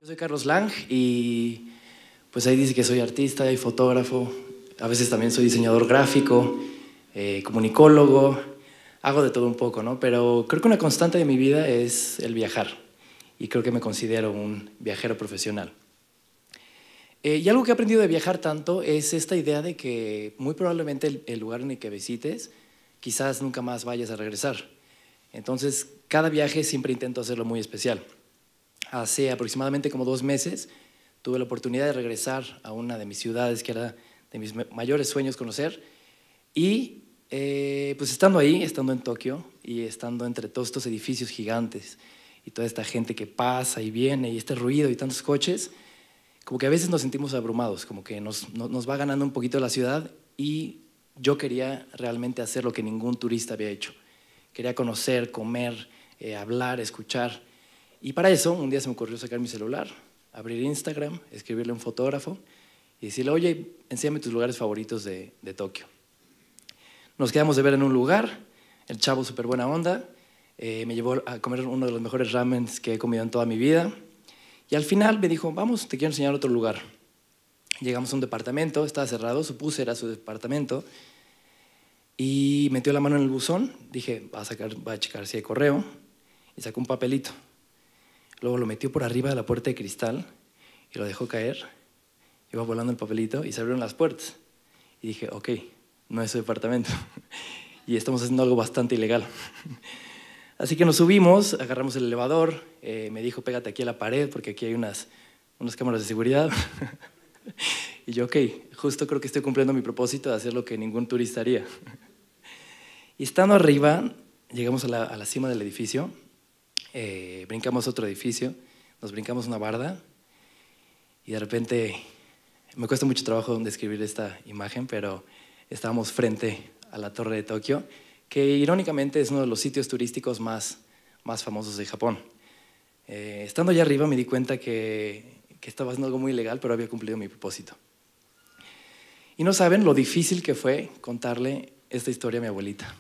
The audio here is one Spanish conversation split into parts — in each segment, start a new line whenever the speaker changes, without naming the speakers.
Soy Carlos Lang y pues ahí dice que soy artista y fotógrafo, a veces también soy diseñador gráfico, comunicólogo, hago de todo un poco, ¿no? Pero creo que una constante de mi vida es el viajar y creo que me considero un viajero profesional. Y algo que he aprendido de viajar tanto es esta idea de que muy probablemente el lugar en el que visites quizás nunca más vayas a regresar. Entonces, cada viaje siempre intento hacerlo muy especial. Hace aproximadamente como 2 meses tuve la oportunidad de regresar a una de mis ciudades que era de mis mayores sueños conocer y pues estando ahí, estando en Tokio y estando entre todos estos edificios gigantes y toda esta gente que pasa y viene y este ruido y tantos coches, como que a veces nos sentimos abrumados, como que nos va ganando un poquito la ciudad y yo quería realmente hacer lo que ningún turista había hecho. Quería conocer, comer, hablar, escuchar. Y para eso, un día se me ocurrió sacar mi celular, abrir Instagram, escribirle a un fotógrafo y decirle, oye, enséñame tus lugares favoritos de Tokio. Nos quedamos de ver en un lugar, el chavo súper buena onda, me llevó a comer uno de los mejores ramens que he comido en toda mi vida y al final me dijo, vamos, te quiero enseñar otro lugar. Llegamos a un departamento, estaba cerrado, supuse era su departamento y metió la mano en el buzón, dije, va a checar si hay correo y sacó un papelito. Luego lo metió por arriba de la puerta de cristal y lo dejó caer. Iba volando el papelito y se abrieron las puertas. Y dije, ok, no es su departamento. Y estamos haciendo algo bastante ilegal. Así que nos subimos, agarramos el elevador. Me dijo, pégate aquí a la pared porque aquí hay unas cámaras de seguridad. Y yo, ok, justo creo que estoy cumpliendo mi propósito de hacer lo que ningún turista haría. Y estando arriba, llegamos a la cima del edificio. Brincamos otro edificio, nos brincamos una barda y de repente, me cuesta mucho trabajo describir esta imagen, pero estábamos frente a la Torre de Tokio, que irónicamente es uno de los sitios turísticos más famosos de Japón. Estando allá arriba me di cuenta que estaba haciendo algo muy ilegal, pero había cumplido mi propósito. Y no saben lo difícil que fue contarle esta historia a mi abuelita.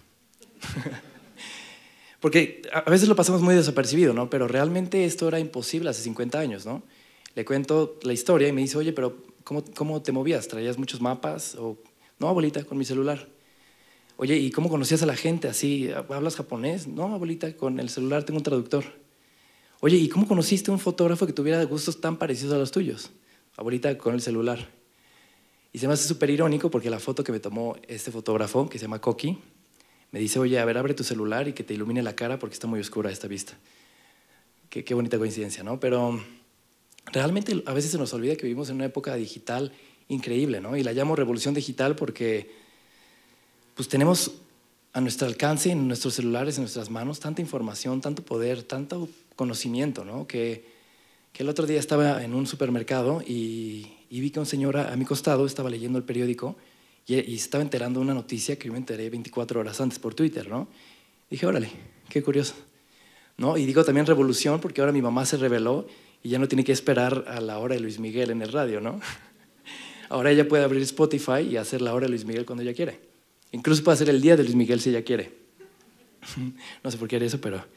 Porque a veces lo pasamos muy desapercibido, ¿no? Pero realmente esto era imposible hace 50 años, ¿no? Le cuento la historia y me dice, oye, pero ¿cómo te movías? ¿Traías muchos mapas? O, no, abuelita, con mi celular. Oye, ¿y cómo conocías a la gente así? ¿Hablas japonés? No, abuelita, con el celular tengo un traductor. Oye, ¿y cómo conociste a un fotógrafo que tuviera gustos tan parecidos a los tuyos? Abuelita, con el celular. Y se me hace súper irónico porque la foto que me tomó este fotógrafo, que se llama Koki, me dice, oye, a ver, abre tu celular y que te ilumine la cara porque está muy oscura esta vista. Qué bonita coincidencia, ¿no? Pero realmente a veces se nos olvida que vivimos en una época digital increíble, ¿no? Y la llamo revolución digital porque pues, tenemos a nuestro alcance, en nuestros celulares, en nuestras manos, tanta información, tanto poder, tanto conocimiento, ¿no? Que el otro día estaba en un supermercado y vi que un señor a mi costado estaba leyendo el periódico y estaba enterando una noticia que yo me enteré 24 horas antes por Twitter, ¿no? Dije, órale, qué curioso, ¿no? Y digo también revolución porque ahora mi mamá se rebeló y ya no tiene que esperar a la hora de Luis Miguel en el radio, ¿no? Ahora ella puede abrir Spotify y hacer la hora de Luis Miguel cuando ella quiere. Incluso puede hacer el día de Luis Miguel si ella quiere. No sé por qué era eso, pero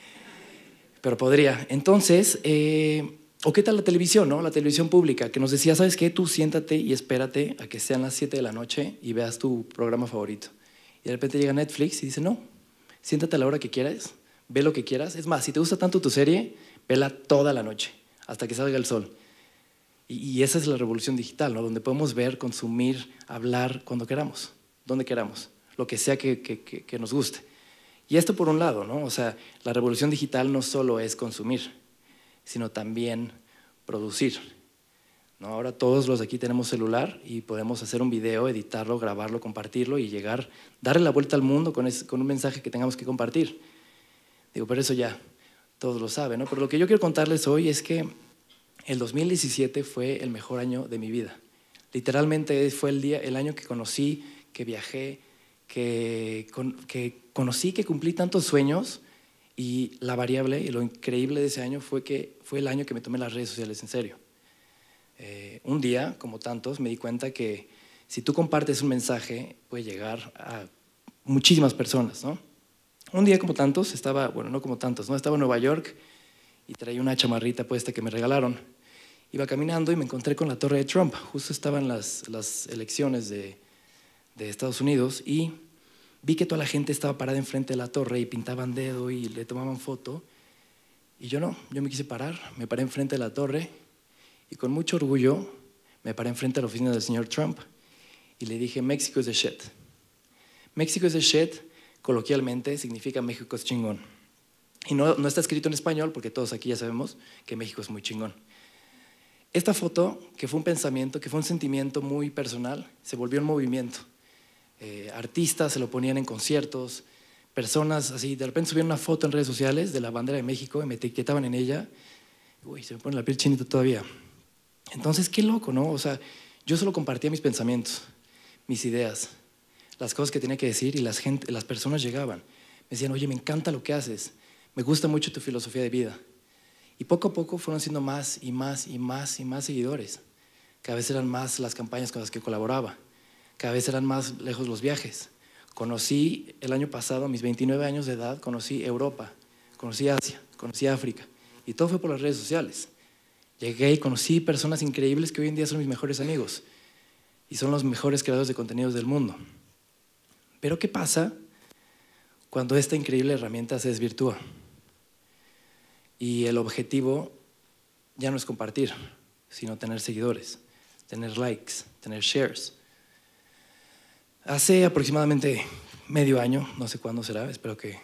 podría. Entonces, ¿o qué tal la televisión, no? La televisión pública, que nos decía, ¿sabes qué? Tú siéntate y espérate a que sean las 7 de la noche y veas tu programa favorito. Y de repente llega Netflix y dice, no, siéntate a la hora que quieras, ve lo que quieras. Es más, si te gusta tanto tu serie, vela toda la noche, hasta que salga el sol. Y esa es la revolución digital, ¿no? Donde podemos ver, consumir, hablar cuando queramos, donde queramos, lo que sea que nos guste. Y esto por un lado, ¿no? O sea, la revolución digital no solo es consumir, sino también producir, ¿no? Ahora todos los de aquí tenemos celular y podemos hacer un video, editarlo, grabarlo, compartirlo y llegar, darle la vuelta al mundo con un mensaje que tengamos que compartir. Digo, pero eso ya todos lo saben, ¿no? Pero lo que yo quiero contarles hoy es que el 2017 fue el mejor año de mi vida. Literalmente fue el año que conocí, que viajé, que conocí, que cumplí tantos sueños. Y la variable y lo increíble de ese año fue que fue el año que me tomé las redes sociales en serio. Un día, como tantos, me di cuenta que si tú compartes un mensaje, puede llegar a muchísimas personas, ¿no? Un día, como tantos, no como tantos, ¿no? Estaba en Nueva York y traía una chamarrita puesta que me regalaron. Iba caminando y me encontré con la torre de Trump. Justo estaban las elecciones de Estados Unidos y vi que toda la gente estaba parada enfrente de la torre y pintaban dedo y le tomaban foto. Y yo no, yo me quise parar, me paré enfrente de la torre y con mucho orgullo me paré enfrente de la oficina del señor Trump y le dije, México is the shit. México is the shit, coloquialmente, significa México es chingón. Y no está escrito en español porque todos aquí ya sabemos que México es muy chingón. Esta foto, que fue un pensamiento, que fue un sentimiento muy personal, se volvió un movimiento. Artistas se lo ponían en conciertos, personas así, de repente subían una foto en redes sociales de la bandera de México y me etiquetaban en ella. Uy, se me pone la piel chinita todavía. Entonces, qué loco, ¿no? O sea, yo solo compartía mis pensamientos, mis ideas, las cosas que tenía que decir y las personas llegaban. Me decían, oye, me encanta lo que haces, me gusta mucho tu filosofía de vida. Y poco a poco fueron siendo más y más y más y más seguidores. Cada vez eran más las campañas con las que colaboraba. Cada vez eran más lejos los viajes. Conocí el año pasado, a mis 29 años de edad, conocí Europa, conocí Asia, conocí África. Y todo fue por las redes sociales. Llegué y conocí personas increíbles que hoy en día son mis mejores amigos. Y son los mejores creadores de contenidos del mundo. Pero ¿qué pasa cuando esta increíble herramienta se desvirtúa? Y el objetivo ya no es compartir, sino tener seguidores, tener likes, tener shares. Hace aproximadamente medio año, no sé cuándo será, espero que…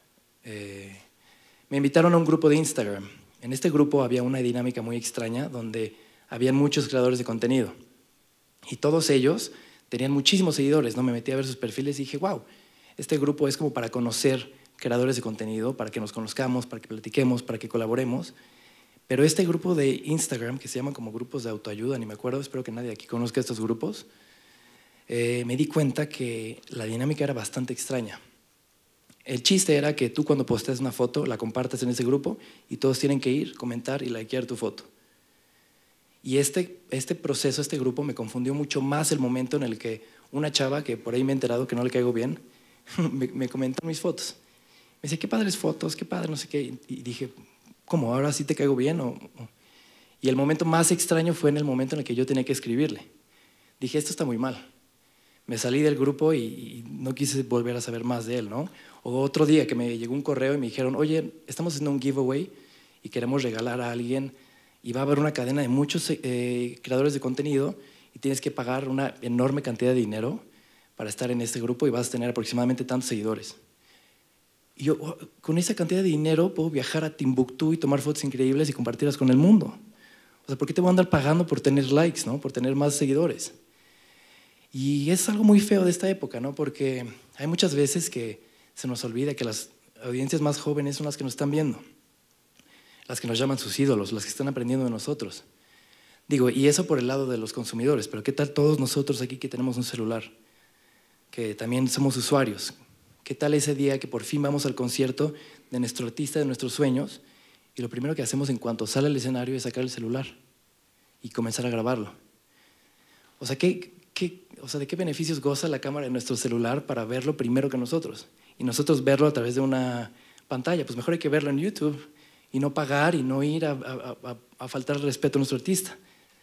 me invitaron a un grupo de Instagram. En este grupo había una dinámica muy extraña donde habían muchos creadores de contenido. Y todos ellos tenían muchísimos seguidores, ¿no? Me metí a ver sus perfiles y dije, wow, este grupo es como para conocer creadores de contenido, para que nos conozcamos, para que platiquemos, para que colaboremos. Pero este grupo de Instagram, que se llaman como grupos de autoayuda, ni me acuerdo, espero que nadie aquí conozca estos grupos, me di cuenta que la dinámica era bastante extraña. El chiste era que tú cuando posteas una foto, la compartes en ese grupo y todos tienen que ir, comentar y likear tu foto. Y este proceso, este grupo, me confundió mucho más el momento en el que una chava, que por ahí me he enterado que no le caigo bien, me comentó mis fotos. Me dice, qué padres fotos, qué padre, no sé qué. Y dije, ¿cómo? ¿Ahora sí te caigo bien? Y el momento más extraño fue en el momento en el que yo tenía que escribirle. Dije, esto está muy mal. Me salí del grupo y no quise volver a saber más de él, ¿no? O otro día que me llegó un correo y me dijeron, oye, estamos haciendo un giveaway y queremos regalar a alguien y va a haber una cadena de muchos creadores de contenido y tienes que pagar una enorme cantidad de dinero para estar en este grupo y vas a tener aproximadamente tantos seguidores. Y yo, oh, con esa cantidad de dinero puedo viajar a Timbuktu y tomar fotos increíbles y compartirlas con el mundo. O sea, ¿por qué te voy a andar pagando por tener likes, ¿no? Por tener más seguidores? Y es algo muy feo de esta época, ¿no? Porque hay muchas veces que se nos olvida que las audiencias más jóvenes son las que nos están viendo, las que nos llaman sus ídolos, las que están aprendiendo de nosotros. Digo, y eso por el lado de los consumidores, pero ¿qué tal todos nosotros aquí que tenemos un celular? Que también somos usuarios. ¿Qué tal ese día que por fin vamos al concierto de nuestro artista de nuestros sueños y lo primero que hacemos en cuanto sale al escenario es sacar el celular y comenzar a grabarlo? O sea, ¿de qué beneficios goza la cámara de nuestro celular para verlo primero que nosotros? Y nosotros verlo a través de una pantalla. Pues mejor hay que verlo en YouTube y no pagar y no ir a faltar el respeto a nuestro artista.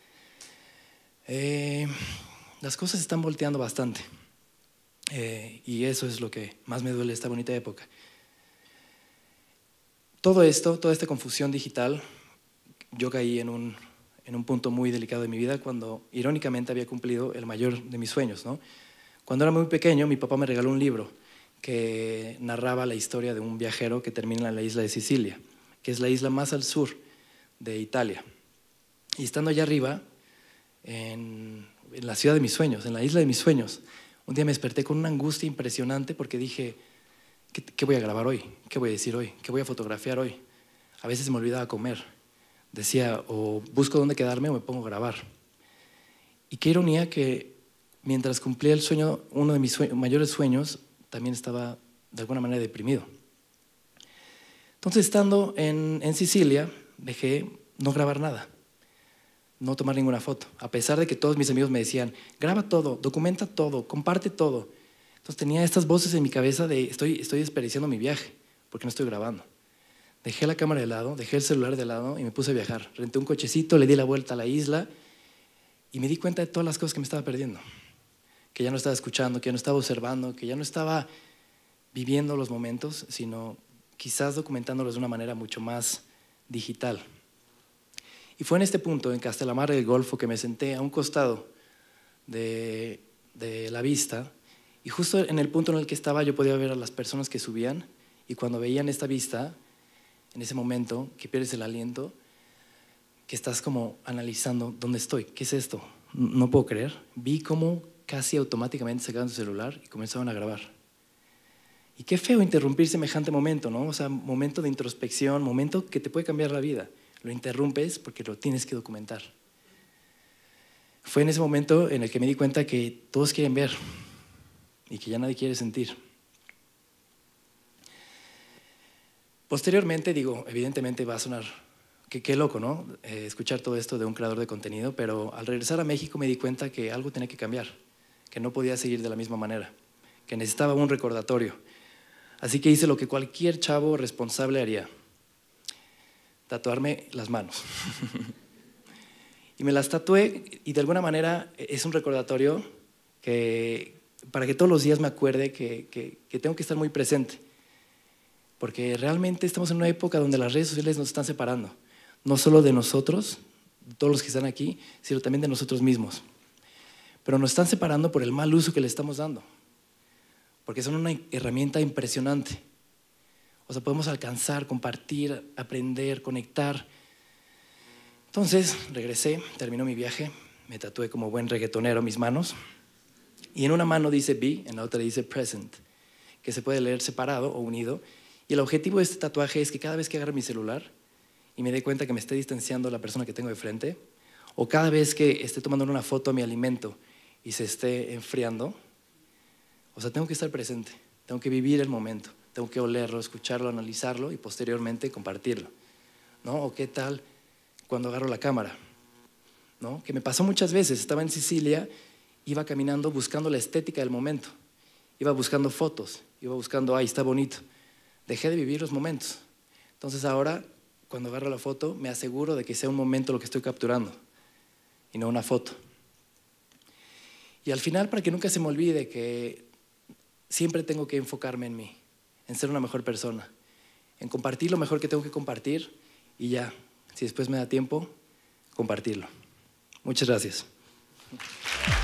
Las cosas están volteando bastante. Y eso es lo que más me duele de esta bonita época. Todo esto, toda esta confusión digital, yo caí en un punto muy delicado de mi vida cuando irónicamente había cumplido el mayor de mis sueños, ¿no? Cuando era muy pequeño, mi papá me regaló un libro que narraba la historia de un viajero que termina en la isla de Sicilia, que es la isla más al sur de Italia. Y estando allá arriba, en la ciudad de mis sueños, en la isla de mis sueños, un día me desperté con una angustia impresionante porque dije, ¿qué voy a grabar hoy? ¿Qué voy a decir hoy? ¿Qué voy a fotografiar hoy? A veces me olvidaba comer. Decía, o busco dónde quedarme o me pongo a grabar. Y qué ironía que mientras cumplía el sueño, uno de mis mayores sueños, también estaba de alguna manera deprimido. Entonces, estando en Sicilia, dejé no grabar nada, no tomar ninguna foto, a pesar de que todos mis amigos me decían, graba todo, documenta todo, comparte todo. Entonces tenía estas voces en mi cabeza de estoy desperdiciando mi viaje porque no estoy grabando. Dejé la cámara de lado, dejé el celular de lado y me puse a viajar. Renté un cochecito, le di la vuelta a la isla y me di cuenta de todas las cosas que me estaba perdiendo. Que ya no estaba escuchando, que ya no estaba observando, que ya no estaba viviendo los momentos, sino quizás documentándolos de una manera mucho más digital. Y fue en este punto, en Castelamar del Golfo, que me senté a un costado de la vista y justo en el punto en el que estaba yo podía ver a las personas que subían y cuando veían esta vista, en ese momento que pierdes el aliento, que estás como analizando dónde estoy, qué es esto, no puedo creer, vi cómo casi automáticamente sacaban su celular y comenzaban a grabar. Y qué feo interrumpir semejante momento, ¿no? O sea, momento de introspección, momento que te puede cambiar la vida. Lo interrumpes porque lo tienes que documentar. Fue en ese momento en el que me di cuenta que todos quieren ver y que ya nadie quiere sentir. Posteriormente, digo, evidentemente va a sonar, qué loco, ¿no? Escuchar todo esto de un creador de contenido, pero al regresar a México me di cuenta que algo tenía que cambiar, que no podía seguir de la misma manera, que necesitaba un recordatorio. Así que hice lo que cualquier chavo responsable haría, tatuarme las manos. Y me las tatué y de alguna manera es un recordatorio para que todos los días me acuerde que tengo que estar muy presente. Porque realmente estamos en una época donde las redes sociales nos están separando, no solo de nosotros, de todos los que están aquí, sino también de nosotros mismos. Pero nos están separando por el mal uso que le estamos dando, porque son una herramienta impresionante. O sea, podemos alcanzar, compartir, aprender, conectar. Entonces regresé, terminó mi viaje, me tatué como buen reggaetonero mis manos, y en una mano dice be, en la otra dice present, que se puede leer separado o unido. Y el objetivo de este tatuaje es que cada vez que agarre mi celular y me dé cuenta que me esté distanciando la persona que tengo de frente, o cada vez que esté tomando una foto a mi alimento y se esté enfriando, o sea, tengo que estar presente, tengo que vivir el momento, tengo que olerlo, escucharlo, analizarlo y posteriormente compartirlo, ¿no? O qué tal cuando agarro la cámara, ¿no? Que me pasó muchas veces, estaba en Sicilia, iba caminando buscando la estética del momento, iba buscando fotos, iba buscando, ay, está bonito. Dejé de vivir los momentos. Entonces ahora, cuando agarro la foto, me aseguro de que sea un momento lo que estoy capturando y no una foto. Y al final, para que nunca se me olvide que siempre tengo que enfocarme en mí, en ser una mejor persona, en compartir lo mejor que tengo que compartir y ya, si después me da tiempo, compartirlo. Muchas gracias.